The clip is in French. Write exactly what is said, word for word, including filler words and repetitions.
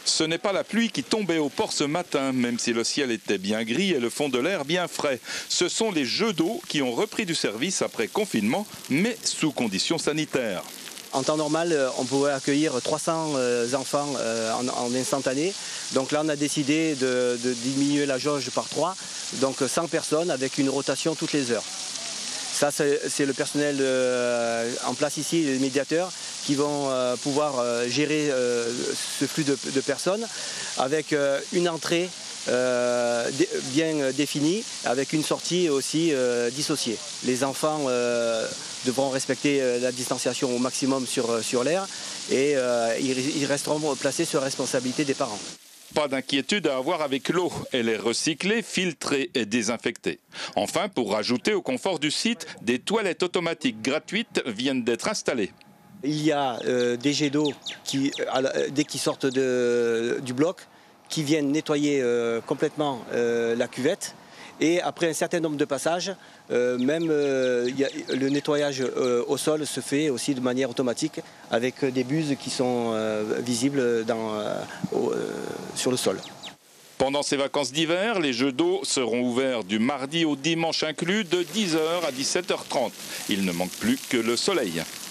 Ce n'est pas la pluie qui tombait au port ce matin, même si le ciel était bien gris et le fond de l'air bien frais. Ce sont les jeux d'eau qui ont repris du service après confinement, mais sous conditions sanitaires. En temps normal, on pouvait accueillir trois cents enfants en, en instantané. Donc là, on a décidé de, de diminuer la jauge par trois, donc cent personnes avec une rotation toutes les heures. Ça, c'est le personnel euh, en place ici, les médiateurs, qui vont euh, pouvoir euh, gérer euh, ce flux de, de personnes avec euh, une entrée euh, bien définie, avec une sortie aussi euh, dissociée. Les enfants euh, devront respecter la distanciation au maximum sur, sur l'air et euh, ils, ils resteront placés sur la responsabilité des parents. Pas d'inquiétude à avoir avec l'eau. Elle est recyclée, filtrée et désinfectée. Enfin, pour rajouter au confort du site, des toilettes automatiques gratuites viennent d'être installées. Il y a euh, des jets d'eau qui, euh, dès qu'ils sortent de, du bloc, qui viennent nettoyer euh, complètement euh, la cuvette. Et après un certain nombre de passages, euh, même euh, y a, le nettoyage euh, au sol se fait aussi de manière automatique avec des buses qui sont euh, visibles dans, euh, au, euh, sur le sol. Pendant ces vacances d'hiver, les jeux d'eau seront ouverts du mardi au dimanche inclus de dix heures à dix-sept heures trente. Il ne manque plus que le soleil.